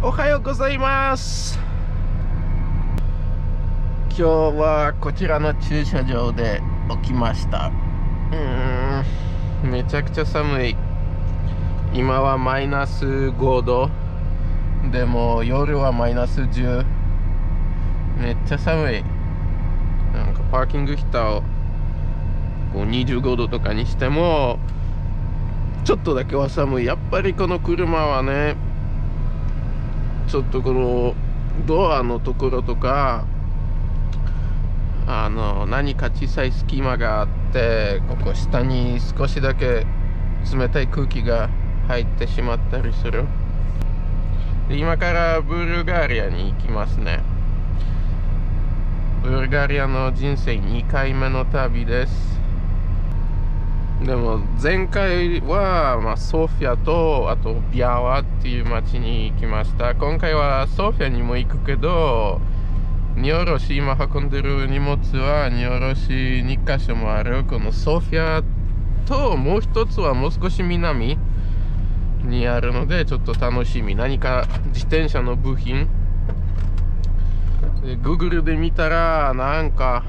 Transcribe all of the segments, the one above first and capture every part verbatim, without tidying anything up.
おはようございます。今日はこちらの駐車場で起きました。うーんめちゃくちゃ寒い。今はマイナスごどでも夜はマイナスじゅう。めっちゃ寒い。なんかパーキングヒターをこうにじゅうごどとかにしてもちょっとだけは寒い。やっぱりこの車はね、ちょっとこのドアのところとかあの何か小さい隙間があって、ここ下に少しだけ冷たい空気が入ってしまったりする。で今からブルガリアに行きますね。ブルガリアの人生にかいめの旅です。でも前回は、まあ、ソフィアとあとビアワっていう町に行きました。今回はソフィアにも行くけど、荷下ろし、今運んでる荷物は荷下ろしにかしょもある。このソフィアともう一つはもう少し南にあるのでちょっと楽しみ。何か自転車の部品で Google で見たらなんか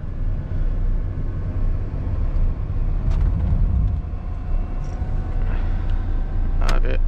あれ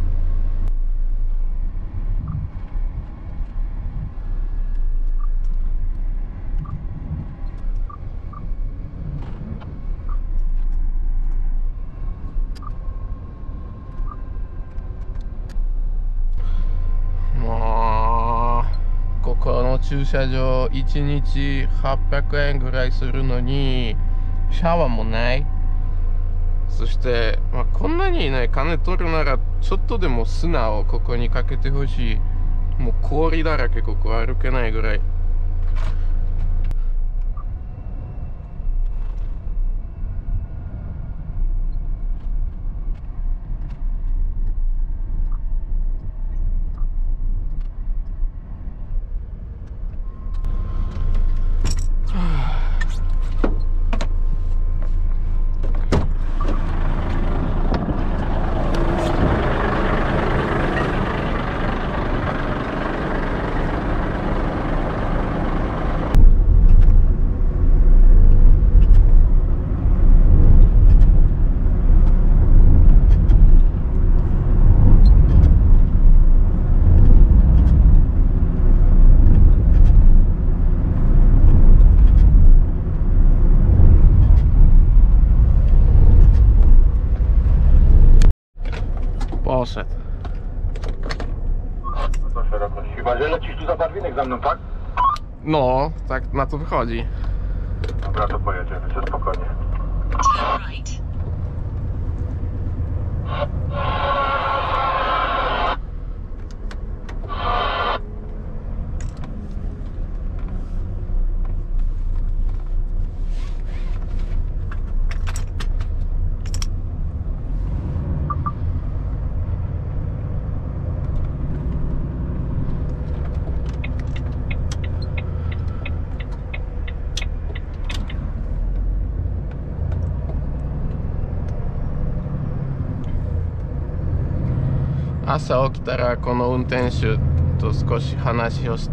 もうここの駐車場いちにちはっぴゃくえんぐらいするのにシャワーもない。そして、まあ、こんなにね金取るならちょっとでも砂をここにかけてほしい。もう氷だらけ、ここ歩けないぐらい。Poszedł. To szerokość. Chyba, że lecisz tu za Barwinek za mną, tak? No, tak na to wychodzi. Dobra, to pojedziemy, co spokojnie. Right. 朝起きたらこの運転手と少し話をした。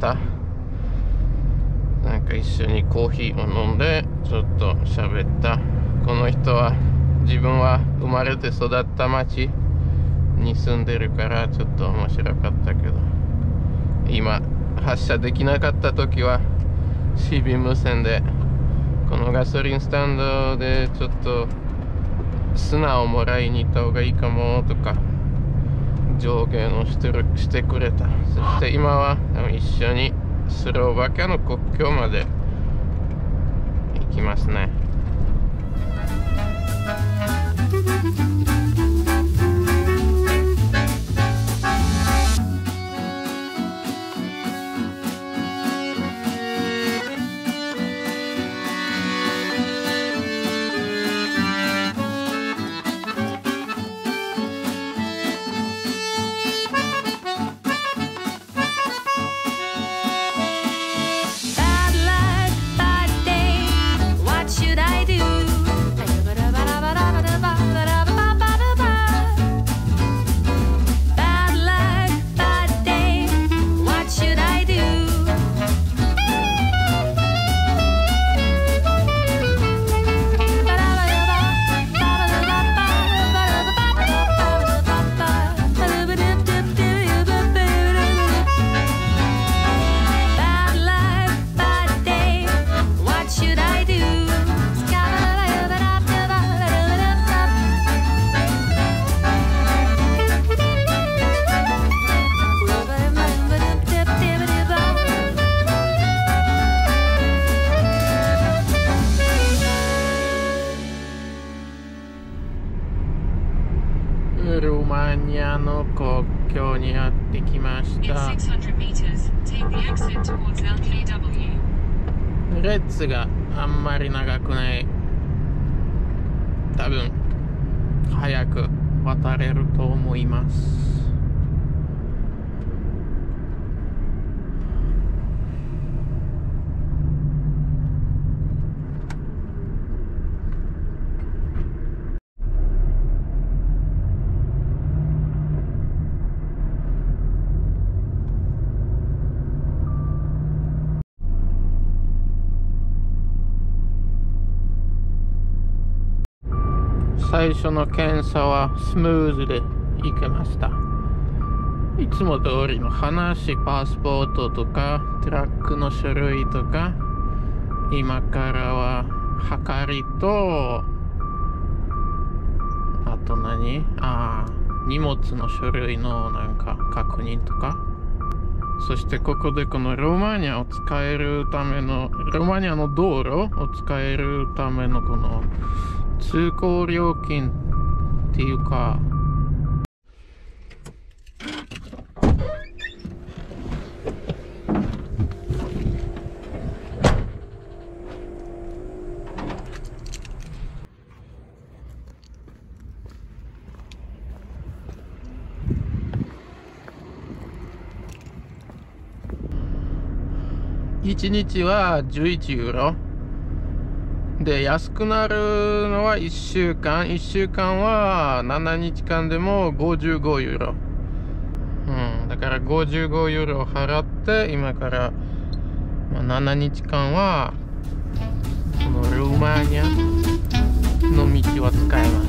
なんか一緒にコーヒーを飲んでちょっと喋った。この人は自分は生まれて育った町に住んでるからちょっと面白かったけど、今発車できなかった時はシービー無線でこのガソリンスタンドでちょっと砂をもらいに行った方がいいかもとか上限をしてるしてくれた。そして今は一緒にスロバキアの国境まで行きますね。 Bad light, bad day. What should ニアの国境にやってきまし In た。 six hundred meters, take the exit towards L K W. レッツがあんまり長くない。多分早く渡れると思います。最初の検査はスムーズで行けました。いつも通りの話、パスポートとかトラックの種類とか、今からは測りと、あと何ああ荷物の種類のなんか確認とか、そしてここでこのロマニアを使えるためのロマニアの道路を使えるためのこの通行料金っていうか、いちにちはじゅういちユーロで、安くなるのはいっしゅうかん。いっしゅうかんはななにちかんでもごじゅうごユーロ。うん、だからごじゅうごユーロ払って、今からななにちかんは、このルーマニアの道は使えます。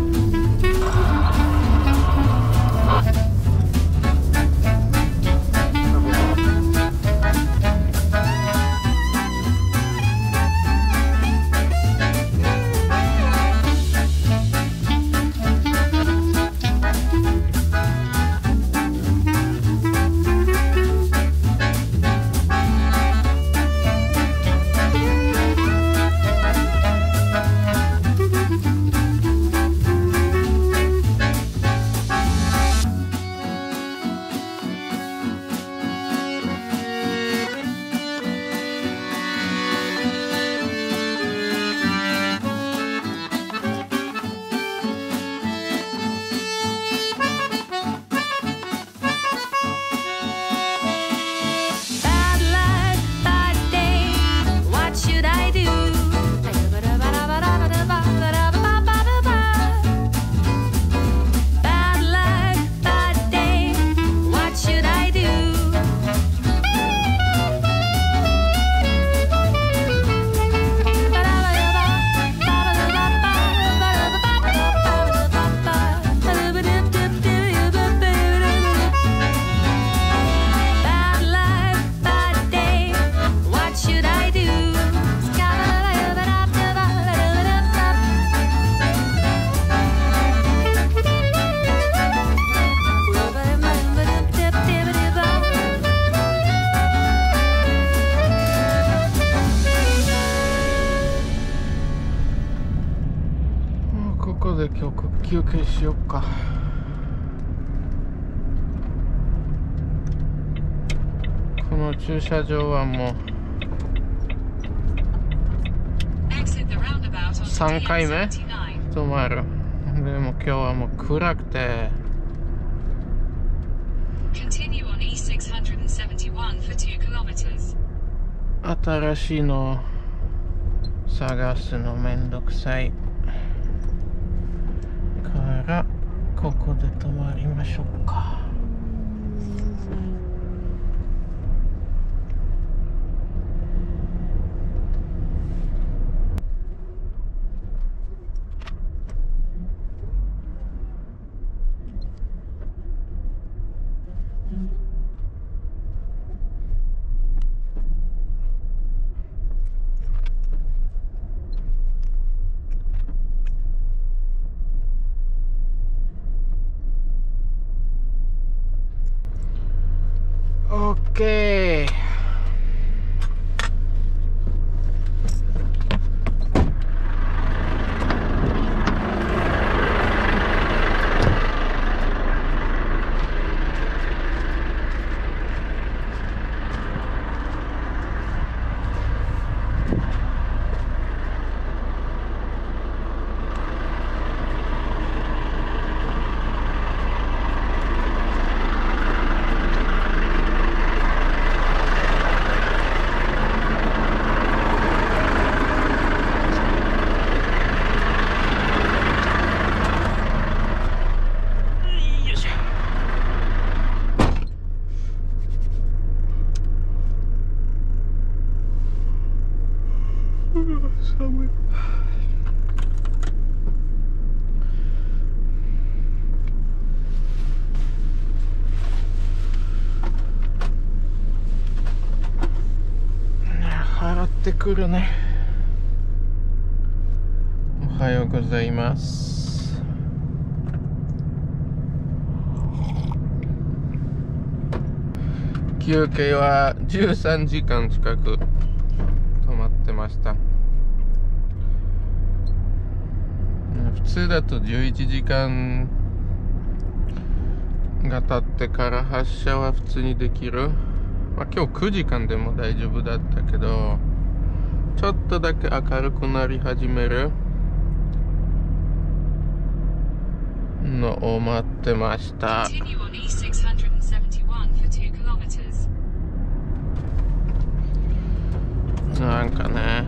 ここで今日休憩しようか。この駐車場はもうさんかいめ止まる。でも今日はもう暗くて、新しいの探すのめんどくさいからここで止まりましょうか。オッケー。 来るね。おはようございます。休憩はじゅうさんじかん近く止まってました。普通だとじゅういちじかんが経ってから発車は普通にできる。まあ、今日くじかんでも大丈夫だったけど、ちょっとだけ明るくなり始めるのを待ってました。 Continue on E six seventy-one for two kilometers. なんかね、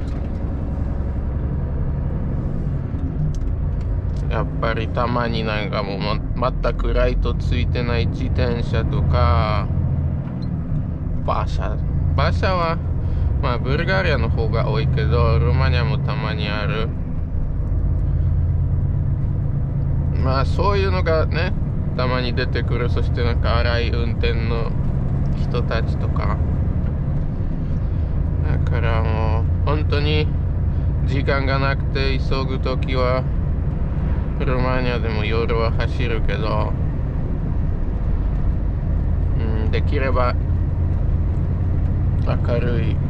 やっぱりたまになんかもう全くライトついてない自転車とか馬車馬車はまあブルガリアの方が多いけど、ルーマニアもたまにある。まあそういうのがねたまに出てくる。そしてなんか荒い運転の人たちとか、だからもう本当に時間がなくて急ぐときはルーマニアでも夜は走るけど、うん、できれば明るい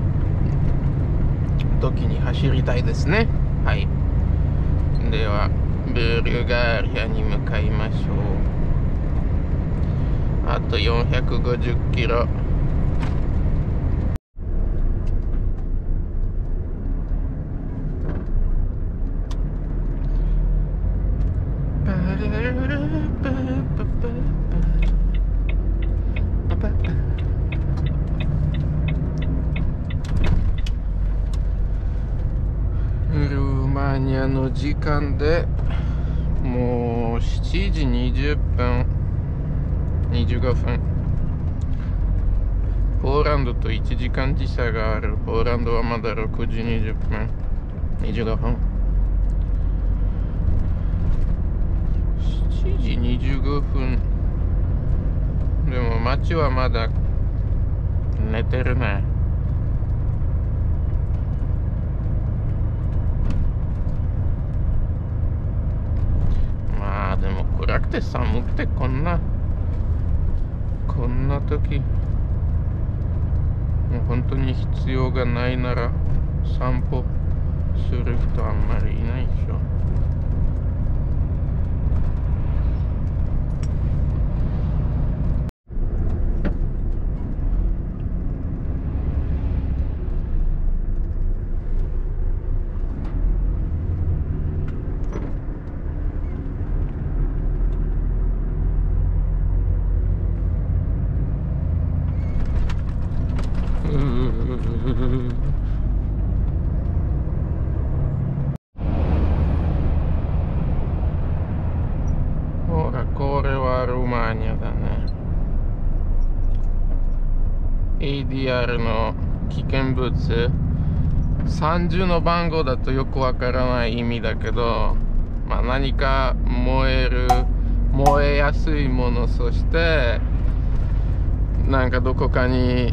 時に走りたいですね。はい。ではブルガリアに向かいましょう。あとよんひゃくごじゅっキロ。ルーマニアの時間でもうしちじにじゅっぷんにじゅうごふん。ポーランドといちじかん時差がある。ポーランドはまだろくじにじゅっぷんにじゅうごふん。しちじにじゅうごふんでも街はまだ寝てるね。まあでも暗くて寒くてこんなこんな時もう本当に必要がないなら散歩する人あんまりいないでしょ。ほら、これはルーマニアだね。 エーディーアール の危険物さんじゅうの番号だとよくわからない意味だけど、まあ何か燃える燃えやすいもの、そしてなんかどこかに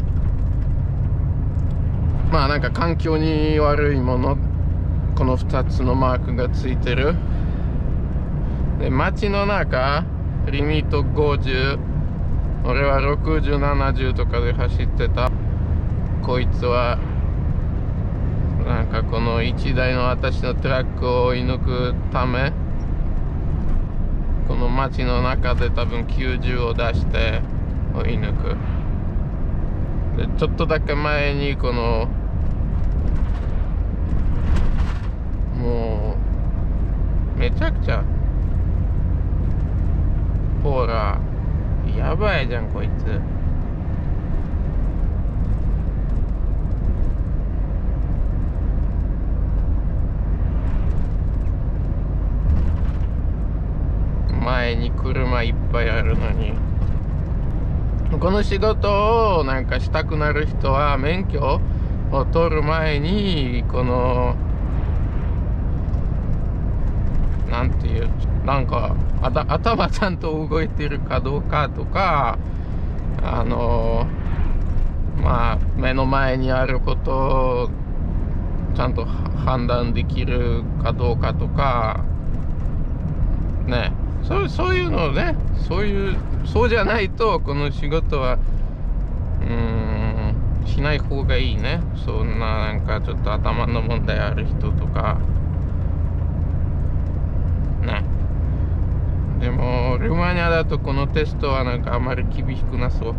まあなんか環境に悪いもの、このふたつのマークがついてる。で街の中リミットごじゅう、俺はろくじゅうななじゅうとかで走ってた。こいつはなんかこのいちだいの私のトラックを追い抜くため、この街の中で多分きゅうじゅうを出して追い抜く。でちょっとだけ前にこのもうめちゃくちゃほらやばいじゃんこいつ。前に車いっぱいあるのに。この仕事をなんかしたくなる人は免許を取る前にこのなんていうなんかあた頭ちゃんと動いてるかどうかとか、あのまあ目の前にあることちゃんと判断できるかどうかとかね、そう、そういうのね、そういうそうじゃないとこの仕事はうーんしない方がいいね。そんななんかちょっと頭の問題ある人とかね。でもルーマニアだとこのテストはなんかあまり厳しくなそう。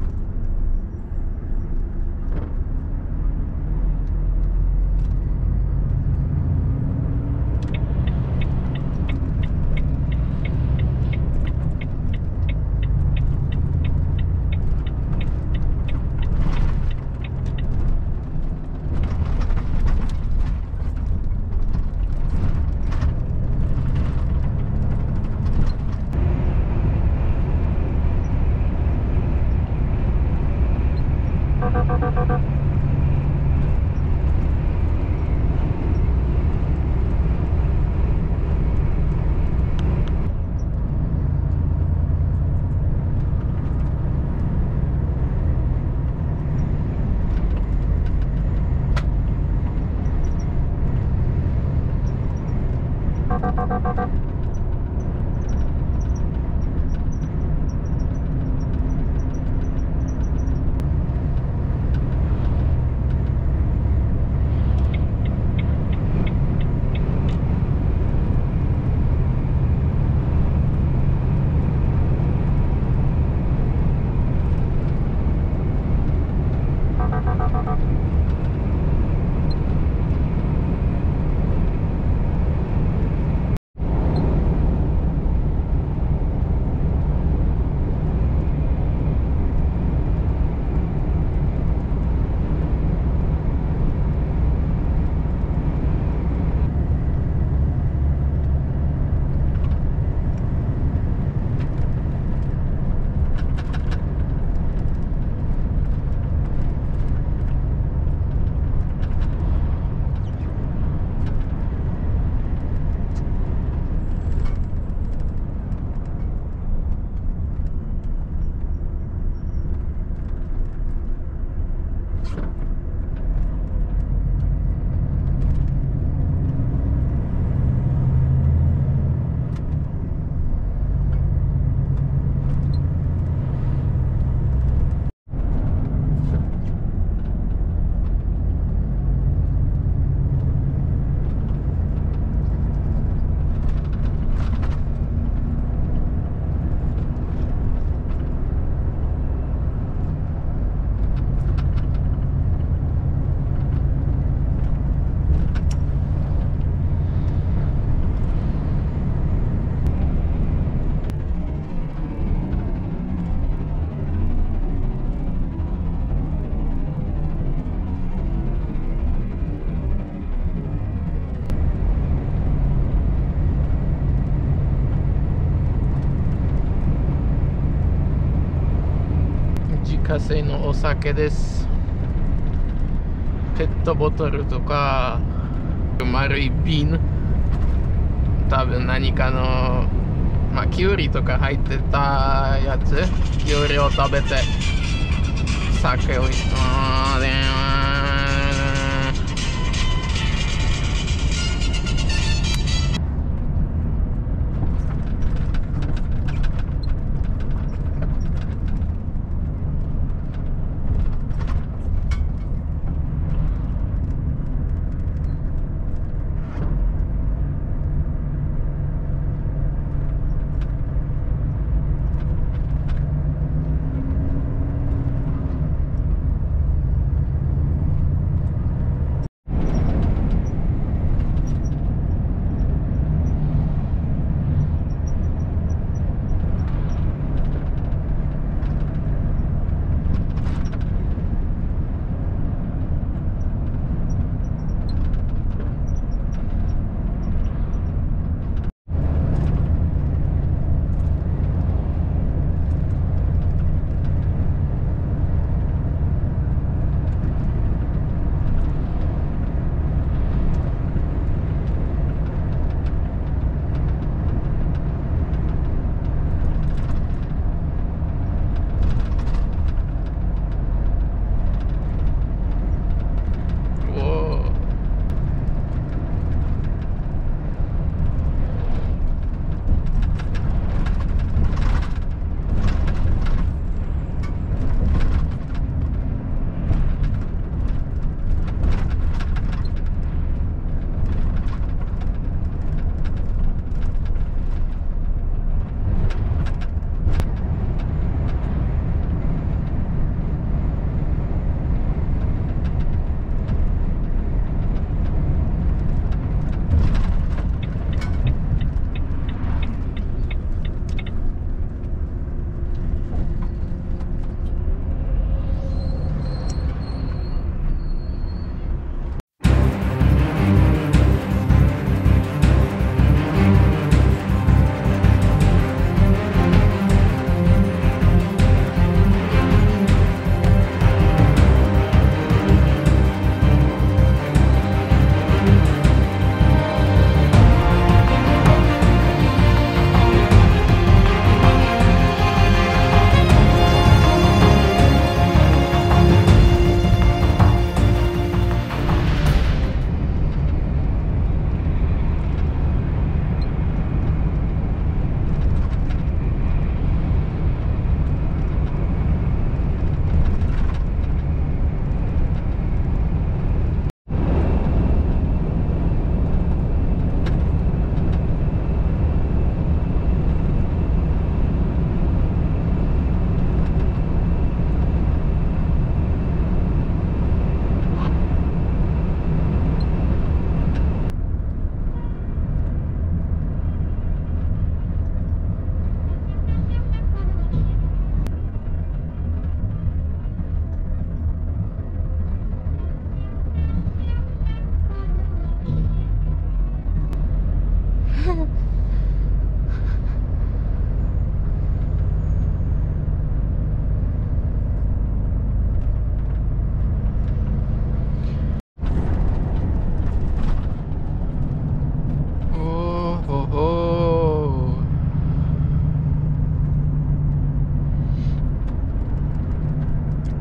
自家製のお酒です。ペットボトルとか丸い瓶、多分何かのまあキュウリとか入ってたやつ、キュウリを食べて酒をあーでー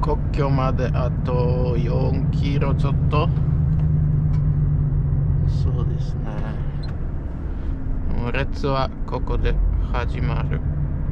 国境まであとよんキロちょっと。そうですね。もう列はここで始まる。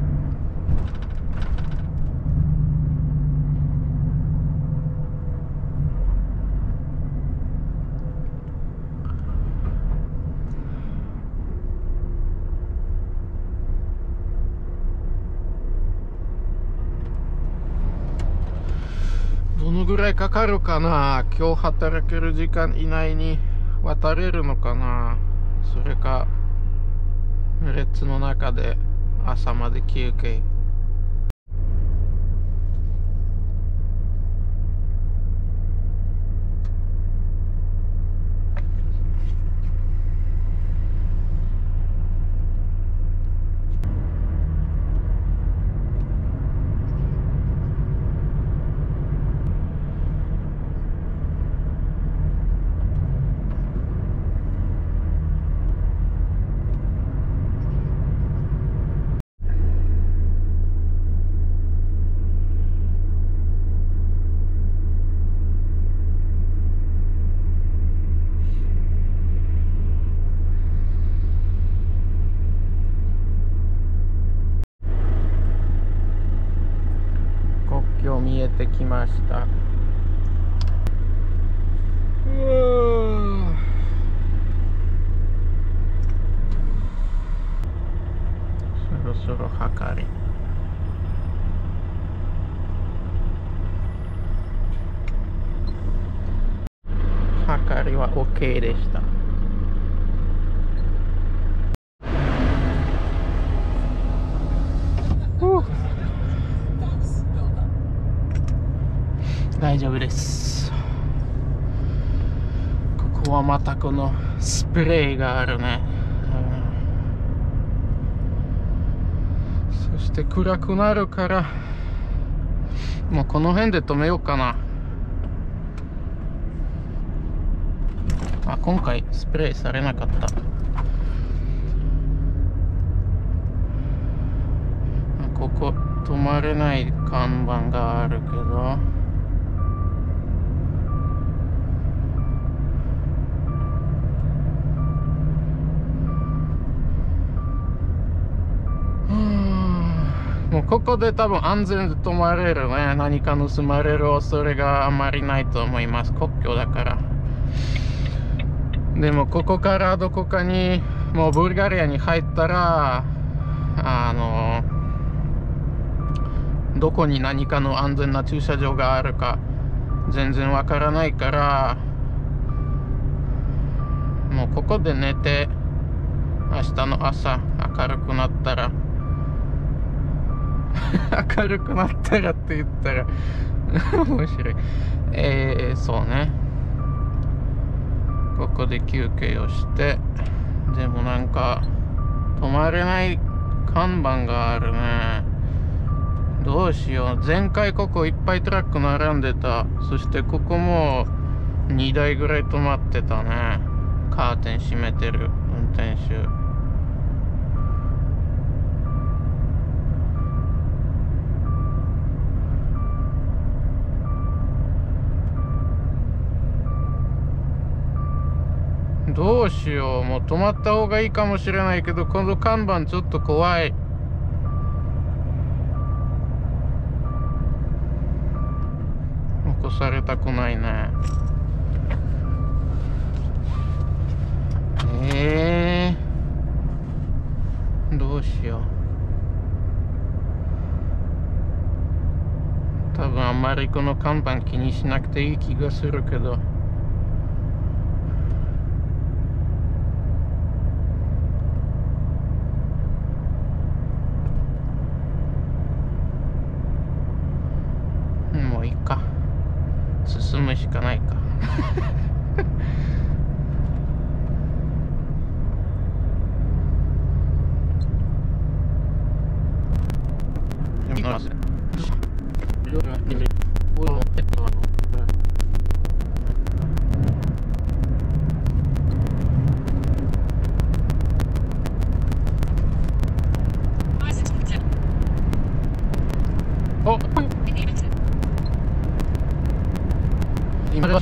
どのぐらいかかるかな。今日働ける時間以内に渡れるのかな。それか列の中で朝まで休憩。国境見えてきました。そろそろ測り。測りは OK でした。大丈夫です。ここはまたこのスプレーがあるね、うん、そして暗くなるからもうこの辺で止めようかな。あ、今回スプレーされなかった。ここ止まれない看板があるけど、もうここで多分安全で止まれるね。何か盗まれる恐れがあまりないと思います。国境だから。でもここからどこかにもうブルガリアに入ったら、あのどこに何かの安全な駐車場があるか全然わからないから、もうここで寝て明日の朝明るくなったら明るくなったらって言ったら面白い。えー、そうね、ここで休憩をして、でもなんか止まれない看板があるね。どうしよう。前回ここいっぱいトラック並んでた。そしてここもにだいぐらい止まってたね。カーテン閉めてる運転手。どうしよう。もう止まった方がいいかもしれないけど、この看板ちょっと怖い。起こされたくないね。えー、どうしよう。多分あんまりこの看板気にしなくていい気がするけど。もういいか。進むしかないか。見ます。お、 今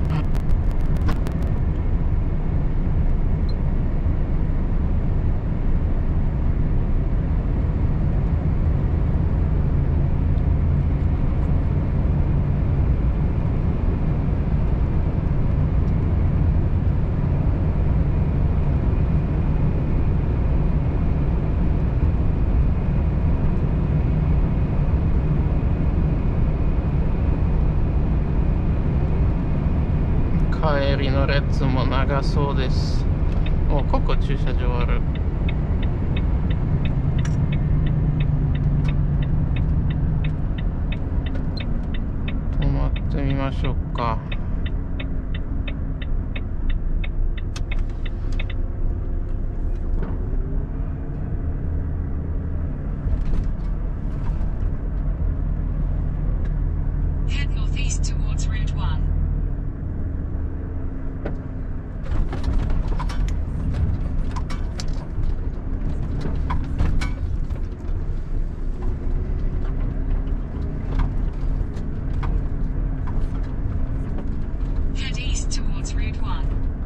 帰りの列も長そうです。お、ここ駐車場ある。止まってみましょうか。 Head northeast towards Route one. Head east towards Route one.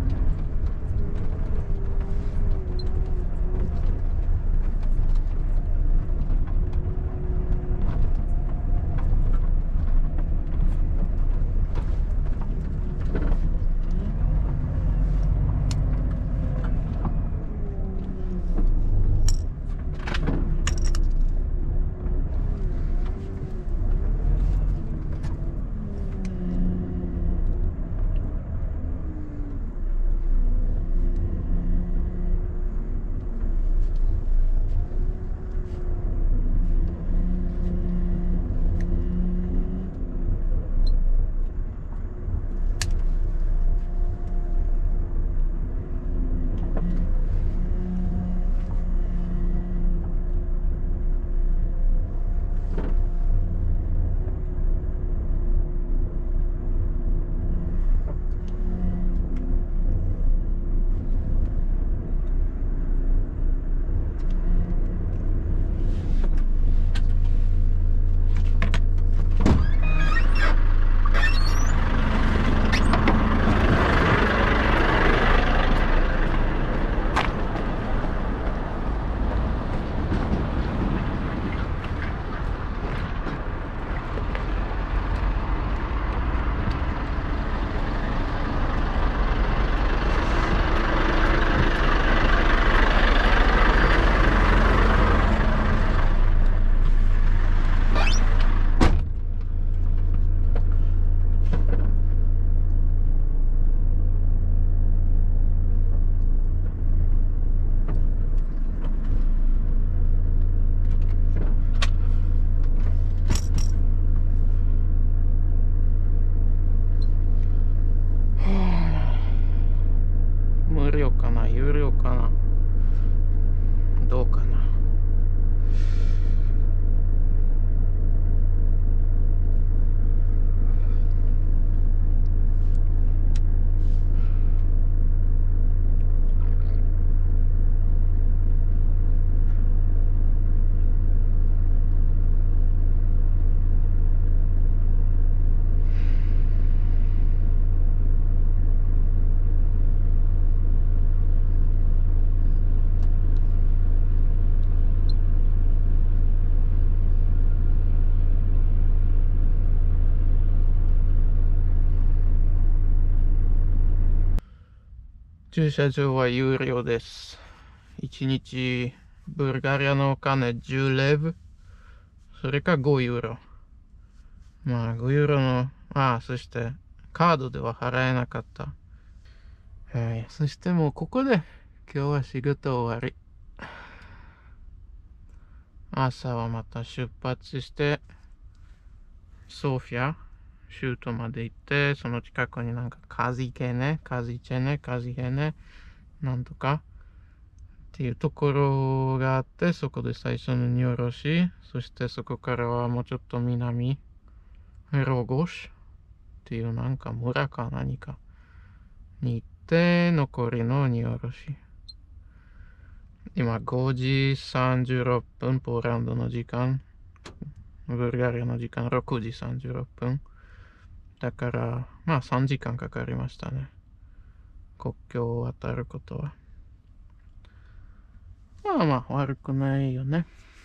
駐車場は有料です。いちにちブルガリアのお金じゅうレブ、それかごユーロ。まあごユーロの、ああ、そしてカードでは払えなかった。はい、そしてもうここで今日は仕事終わり。朝はまた出発してソフィア、州都まで行って、その近くになんかカジケネ、カジチェネ、カジヘネ、なんとかっていうところがあって、そこで最初の荷下ろし、そしてそこからはもうちょっと南、ロゴシっていうなんか村か何かに行って、残りの荷下ろし。今ごじさんじゅうろっぷん、ポーランドの時間、ブルガリアの時間ろくじさんじゅうろっぷん。 だから、まあさんじかんかかりましたね。国境を渡ることは。まあまあ悪くないよね。